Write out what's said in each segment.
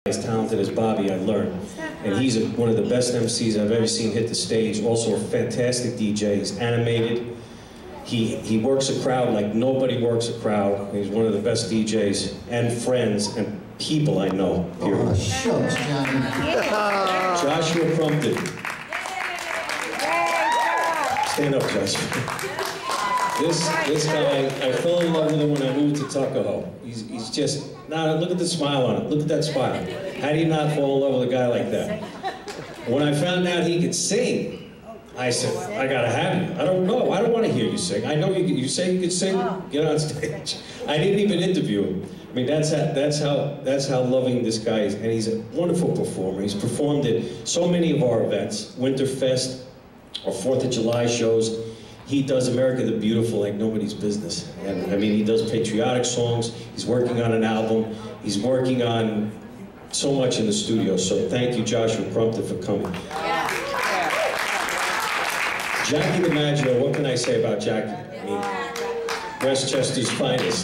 as talented as Bobby, I learned. And he's one of the best MCs I've ever seen hit the stage. Also a fantastic DJ. He's animated. He works a crowd like nobody works a crowd. He's one of the best DJs and friends and people I know, period. Oh, shucks, Johnny. Joshua Crumpton. Stand up, Joshua. This guy, I fell in love with him when I moved to Tuckahoe. He's just, look at the smile on it. Look at that smile. How do you not fall in love with a guy like that? When I found out he could sing, I said, I gotta have you. I don't know. I don't want to hear you sing. I know you say you could sing. Get on stage. I didn't even interview him. I mean, that's how loving this guy is, and he's a wonderful performer. He's performed at so many of our events, Winterfest, or 4th of July shows. He does America the Beautiful like nobody's business. And I mean, he does patriotic songs. He's working on an album. He's working on so much in the studio. So thank you, Joshua Crumpton, for coming. Jackie Dimaggio, what can I say about Jackie? I mean, Westchester's finest.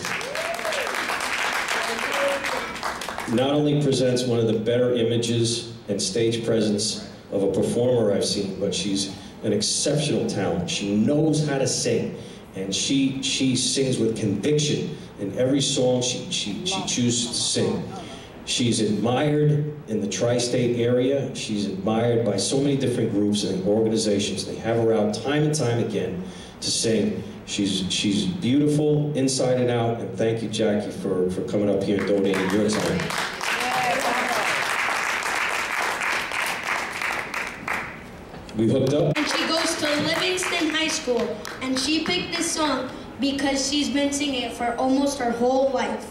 Not only presents one of the better images and stage presence of a performer I've seen, but she's an exceptional talent. She knows how to sing, and she sings with conviction in every song she chooses to sing. She's admired in the tri-state area. She's admired by so many different groups and organizations. They have her out time and time again to sing. She's beautiful inside and out, and thank you, Jackie, for coming up here and donating your time. We hooked up. And she goes to Livingston High School, and she picked this song because she's been singing it for almost her whole life.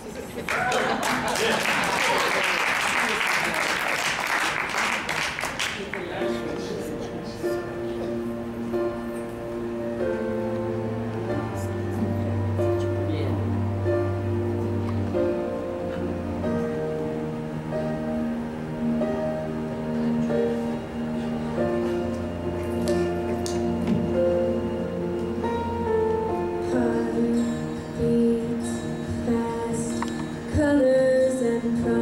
Colors and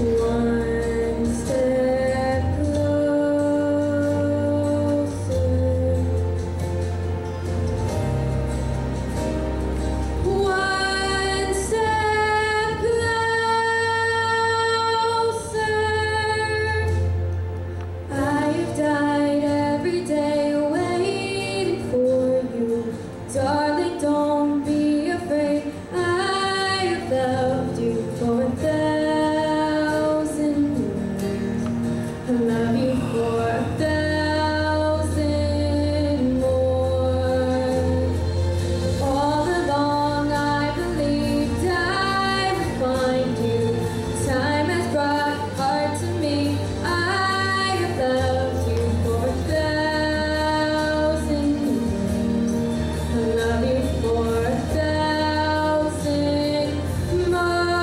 One step closer. One step closer. I've died every day waiting for you. Darling, don't be afraid. I have loved you for 1,000 years. I love you for 1,000 more. All along I believed I would find you. Time has brought heart to me. I have loved you for 1,000 years. I love you for 1,000 more.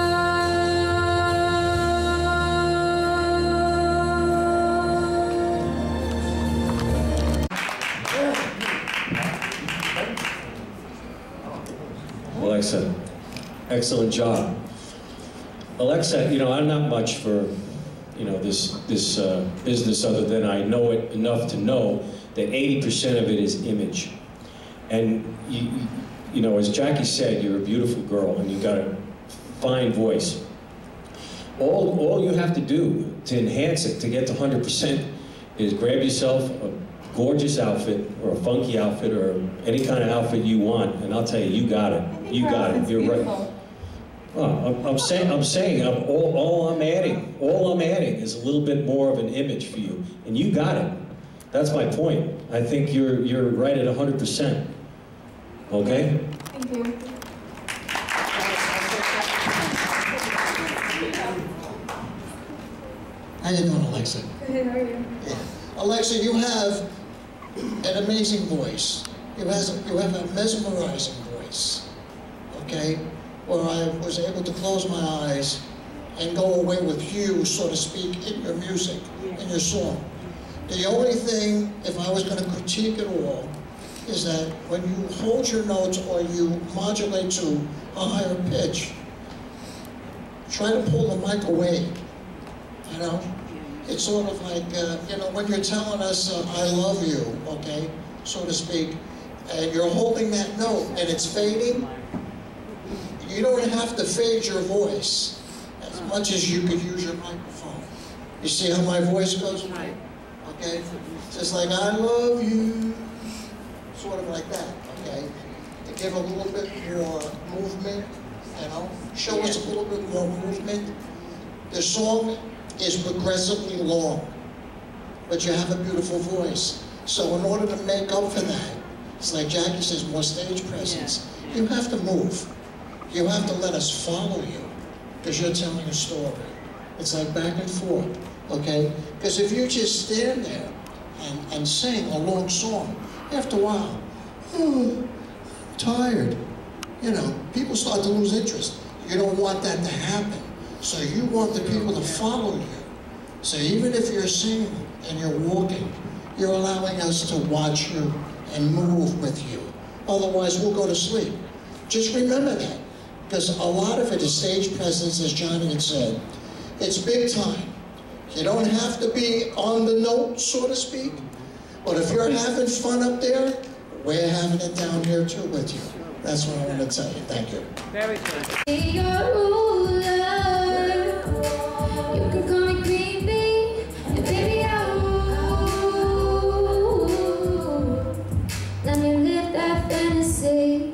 Alexa, excellent job. Alexa, you know, I'm not much for, you know, this business other than I know it enough to know that 80% of it is image. And, you know, as Jackie said, you're a beautiful girl and you got a fine voice. All you have to do to enhance it, to get to 100%, is grab yourself a gorgeous outfit or a funky outfit or any kind of outfit you want, and I'll tell you, you got it. You got it. You're right. Oh, I'm saying, all I'm adding is a little bit more of an image for you, and you got it. That's my point. I think you're right at 100%. Okay? Thank you. How you doing, Alexa? Good, how are you? Yeah. Alexa, you have an amazing voice. You have a mesmerizing voice, okay? Where I was able to close my eyes and go away with you, so to speak, in your music, in your song. The only thing, if I was going to critique it all, is that when you hold your notes or you modulate to a higher pitch, try to pull the mic away, you know? It's sort of like, you know, when you're telling us, I love you, okay, so to speak, and you're holding that note and it's fading, you don't have to fade your voice as much as you could use your microphone. You see how my voice goes? Okay? Just like, I love you, sort of like that, okay? To give a little bit more movement, you know, show us a little bit more movement. The song is progressively long, but you have a beautiful voice. So in order to make up for that, it's like Jackie says, more stage presence. You have to move. You have to let us follow you, because you're telling a story. It's like back and forth, okay? Because if you just stand there and sing a long song, after a while, oh, I'm tired. You know, people start to lose interest. You don't want that to happen. So you want the people to follow you. So even if you're singing and you're walking, you're allowing us to watch you and move with you. Otherwise, we'll go to sleep. Just remember that. Because a lot of it is stage presence, as Johnny had said. It's big time. You don't have to be on the note, so to speak. But if you're having fun up there, we're having it down here too with you. That's what I want to tell you. Thank you. Very good. Be your ruler. You can call me creepy, and baby let me live that fantasy.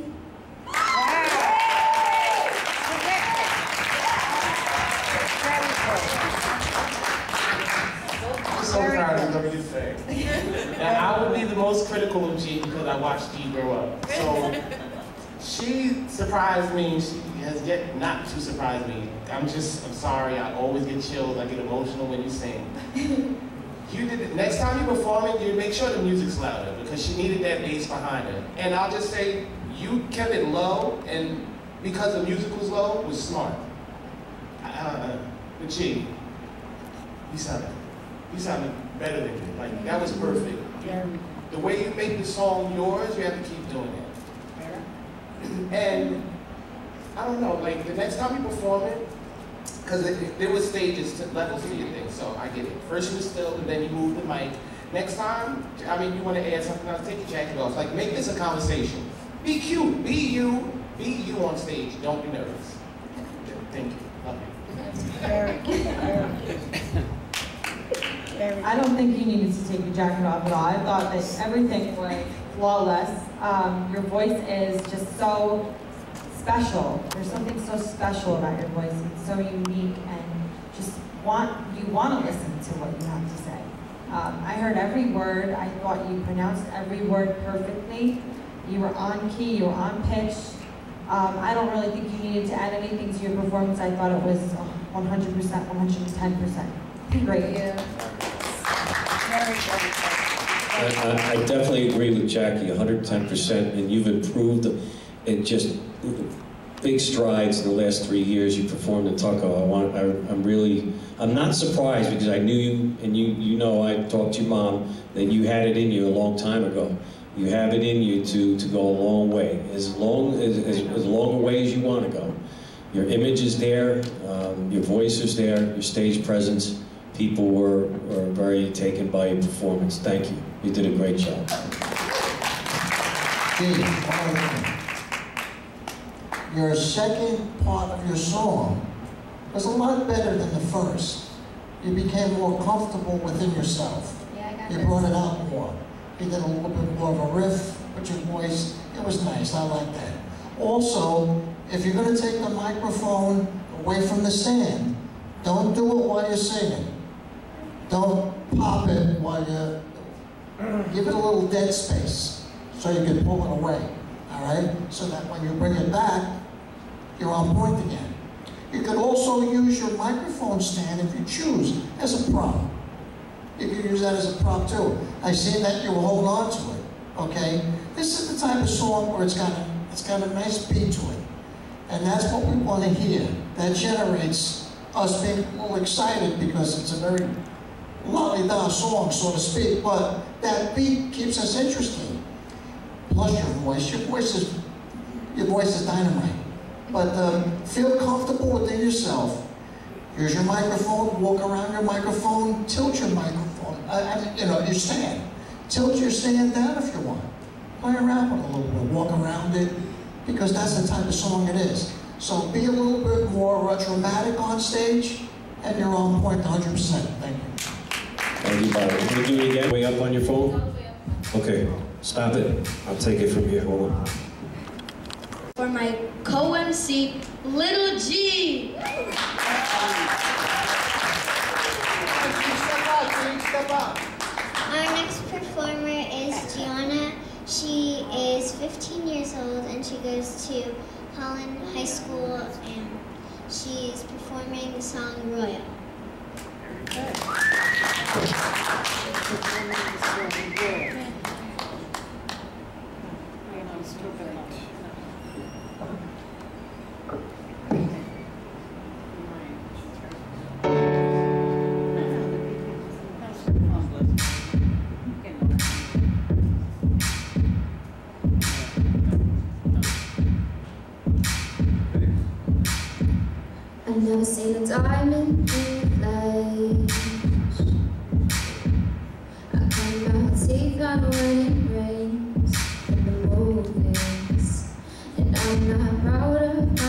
I'm so proud of what you say. And I would be the most critical of G because I watched G grow up. So she surprised me. She has yet not to surprise me. I'm sorry. I always get chills. I get emotional when you sing. You did it. Next time you perform it, you make sure the music's louder because she needed that bass behind her. And I'll just say, you kept it low, and because the music was low, was smart. But G, you sounded better than you. Like, that was perfect. The way you make the song yours, you have to keep doing it. And I don't know, like the next time you perform it, because there was stages, to levels to your thing, so I get it. First you were still, and then you moved the mic. Next time, I mean, you want to add something else, take your jacket off. Like, make this a conversation. Be cute, be you on stage. Don't be nervous. Thank you, love you. I don't think you needed to take your jacket off at all. I thought that everything was flawless. Your voice is just so special. There's something so special about your voice. It's so unique, and just you want to listen to what you have to say. I heard every word. I thought you pronounced every word perfectly. You were on key, you were on pitch. I don't really think you needed to add anything to your performance. I thought it was 100%, 110%. Great. I definitely agree with Jackie, 110%, and you've improved in just big strides in the last 3 years you performed in Tuckahoe. I'm not surprised, because I knew you, and you know I talked to your mom, that you had it in you a long time ago. You have it in you to go a long way, as long a way as you want to go. Your image is there, your voice is there, your stage presence. People were very taken by your performance. Thank you. You did a great job. Dee, your second part of your song was a lot better than the first. You became more comfortable within yourself. Yeah, You brought it out more. You did a little bit more of a riff with your voice. It was nice. I like that. Also, if you're going to take the microphone away from the stand, don't do it while you're singing. Don't pop it while you're... Give it a little dead space so you can pull it away, all right? So that when you bring it back, you're on point again. You could also use your microphone stand, if you choose, as a prop. You can use that as a prop too. I see that you hold on to it, okay? This is the type of song where it's got a nice beat to it. And that's what we want to hear. That generates us being a little excited, because it's a very la-di-da song, so to speak, but that beat keeps us interested. Plus your voice is dynamite. But feel comfortable within yourself. Use your microphone, walk around your microphone, tilt your microphone, your stand. Tilt your stand down if you want. Play around with it a little bit, walk around it, because that's the type of song it is. So be a little bit more dramatic on stage, and you're on point 100%. Thank you. Thank you, Bobby. You want to do it again? Way up on your phone? Okay, stop it. I'll take it from here. Hold on. For my co-MC, Little G. Step up. Our next performer is Gianna. She is 15 years old and she goes to Holland High School, and she's performing the song Royal. I've never seen a diamond in flash. I can't see kind of when it rains in the movies, and I'm not proud of